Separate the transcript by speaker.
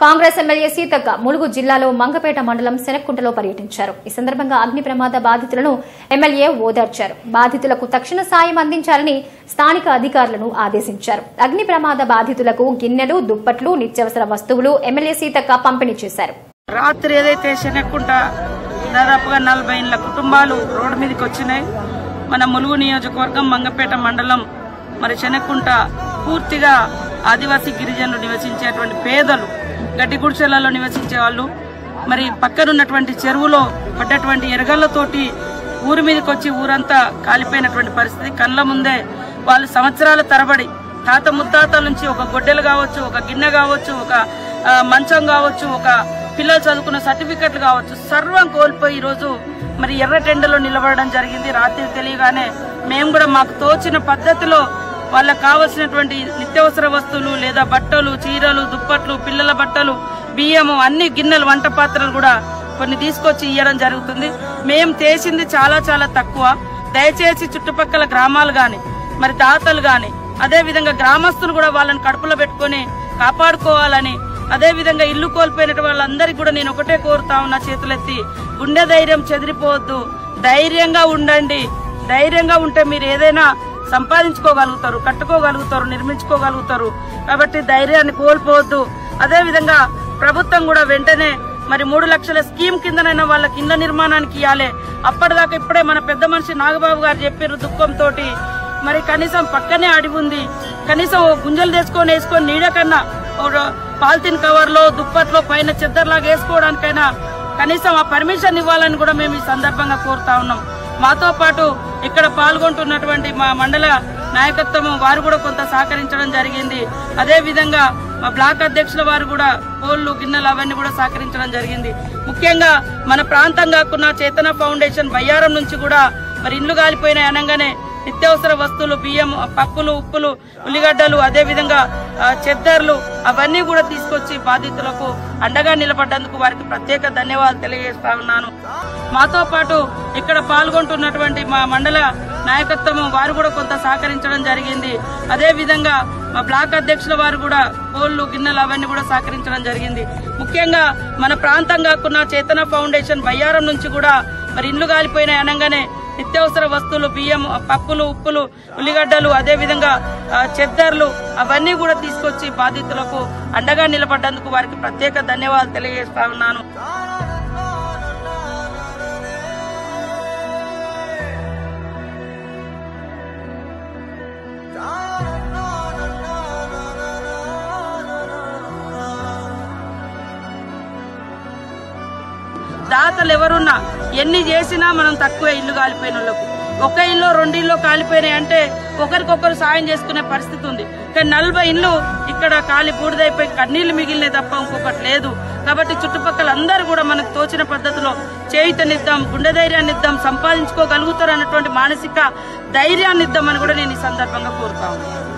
Speaker 1: Congress MLA Seethakka Mulugu జిల్లాలో మంగపేట మండలం శనక్కుంటలో పర్యటించారు. ఈ సందర్భంగా అగ్ని ప్రమాద బాధితులను ఎమ్మెల్యే ఓదార్చారు. బాధితులకు తక్షణ సాయం అందించాలని స్థానిక అధికారులను ఆదేశించారు. అగ్ని ప్రమాద బాధితులకు గిన్నెలు, దుప్పట్లు, నిత్యావసర వస్తువులు ఎమ్మెల్యే సీతక్క పంపిణీ చేశారు.
Speaker 2: రాత్రి ఏదైతే శనక్కుంట దాదాపుగా 40 కుటుంబాలు రోడ్డు మీదకి వచ్చినాయి. మన ములుగు నియోజకవర్గం మంగపేట మండలం మరి శనక్కుంట పూర్తిగా ఆదివాసీ గిరిజనులు నివసించేటువంటి పేదలు, గడ్డి గుడిసెలలో నివసించే వాళ్ళు మరి పక్కనున్నటువంటి చెరువులో పడ్డటువంటి ఎరగళ్లతోటి ఊరి మీదకి వచ్చి ఊరంతా కాలిపోయినటువంటి పరిస్థితి. కళ్ళ ముందే వాళ్ళు సంవత్సరాల తరబడి తాత ముత్తాతల నుంచి ఒక గొడ్డెలు కావచ్చు, ఒక గిన్నె కావచ్చు, ఒక మంచం కావచ్చు, ఒక పిల్లలు చదువుకున్న సర్టిఫికెట్లు కావచ్చు, సర్వం కోల్పోయి ఈరోజు మరి ఎర్ర టెండలో నిలబడడం జరిగింది. రాత్రి తెలియగానే మేము కూడా మాకు తోచిన పద్ధతిలో వాళ్ళకు కావలసినటువంటి నిత్యావసర వస్తువులు లేదా బట్టలు, చీరలు, దుప్పట్లు, పిల్లల బట్టలు, బియ్యము, అన్ని గిన్నెలు, వంట పాత్రలు కూడా కొన్ని తీసుకొచ్చి ఇవ్వడం జరుగుతుంది. మేము చేసింది చాలా చాలా తక్కువ. దయచేసి చుట్టుపక్కల గ్రామాలు గాని మరి దాతలు గాని అదేవిధంగా గ్రామస్తులు కూడా వాళ్ళని కడుపులో పెట్టుకుని కాపాడుకోవాలని, అదేవిధంగా ఇల్లు కోల్పోయిన వాళ్ళందరికీ కూడా నేను ఒకటే కోరుతా ఉన్నా, చేతులెత్తి గుండె ధైర్యం చెదిరిపోవద్దు, ధైర్యంగా ఉండండి. ధైర్యంగా ఉంటే మీరు ఏదైనా సంపాదించుకోగలుగుతారు, కట్టుకోగలుగుతారు, నిర్మించుకోగలుగుతారు. కాబట్టి ధైర్యాన్ని కోల్పోవద్దు. అదేవిధంగా ప్రభుత్వం కూడా వెంటనే మరి 3 లక్షల స్కీమ్ కిందనైనా వాళ్ళకి ఇళ్ల నిర్మాణానికి ఇవ్వాలి. అప్పటిదాకా ఇప్పుడే మన పెద్ద మనిషి నాగబాబు గారు చెప్పారు దుఃఖంతో, మరి కనీసం పక్కనే అడివి ఉంది, కనీసం గుంజలు తెచ్చుకొని వేసుకొని నీడ కన్నా పాలిథిన్ కవర్లో, దుప్పట్లో, పైన చెద్దర్లాగా వేసుకోవడానికైనా కనీసం ఆ పర్మిషన్ ఇవ్వాలని కూడా మేము ఈ సందర్భంగా కోరుతా ఉన్నాం. మాతో పాటు ఇక్కడ పాల్గొంటున్నటువంటి మా మండల నాయకత్వం వారు కూడా కొంత సహకరించడం జరిగింది. అదేవిధంగా మా బ్లాక్ అధ్యక్షుల వారు కూడా కోళ్లు, గిన్నెలు అవన్నీ కూడా సహకరించడం జరిగింది. ముఖ్యంగా మన ప్రాంతం కాకుండా చేతన ఫౌండేషన్ బయ్యారం నుంచి కూడా మరి ఇండ్లు కాలిపోయినాయి అనగానే నిత్యావసర వస్తువులు, బియ్యం, పప్పులు, ఉప్పులు, ఉల్లిగడ్డలు, అదేవిధంగా చెద్దర్లు అవన్నీ కూడా తీసుకొచ్చి బాధితులకు అండగా నిలబడ్డందుకు వారికి ప్రత్యేక ధన్యవాదాలు తెలియజేస్తా ఉన్నాను. మాతో పాటు ఇక్కడ పాల్గొంటున్నటువంటి మా మండల నాయకత్వం వారు కూడా కొంత సహకరించడం జరిగింది. అదేవిధంగా మా బ్లాక్ అధ్యక్షుల వారు కూడా కోళ్లు, గిన్నెలు అవన్నీ కూడా సహకరించడం జరిగింది. ముఖ్యంగా మన ప్రాంతం కాకుండా చేతన ఫౌండేషన్ బయ్యారం నుంచి కూడా మరి ఇండ్లు కాలిపోయినాయి అనగానే నిత్యావసర వస్తువులు, బియ్యం, పప్పులు, ఉప్పులు, ఉల్లిగడ్డలు, అదేవిధంగా చెద్దర్లు అవన్నీ కూడా తీసుకొచ్చి బాధితులకు అండగా నిలబడ్డందుకు వారికి ప్రత్యేక ధన్యవాదాలు తెలియజేస్తా ఉన్నాను. దాతలు ఎవరున్నా ఎన్ని చేసినా మనం తక్కువ. ఇల్లు కాలిపోయిన వాళ్ళకు ఒక ఇల్లు 2 ఇల్లు కాలిపోయినాయి అంటే ఒకరికొకరు సాయం చేసుకునే పరిస్థితి ఉంది. కానీ 40 ఇల్లు ఇక్కడ కాలి బూడిదైపోయి కన్నీళ్లు మిగిలినాయి తప్ప ఇంకొకటి లేదు. కాబట్టి చుట్టుపక్కల అందరూ కూడా మనకు తోచిన పద్ధతిలో చేయుతనిద్దాం, గుండె ధైర్యాన్ని ఇద్దాం, సంపాదించుకోగలుగుతారు అన్నటువంటి మానసిక ధైర్యాన్ని ఇద్దామని కూడా నేను ఈ సందర్భంగా కోరుతా ఉన్నాను.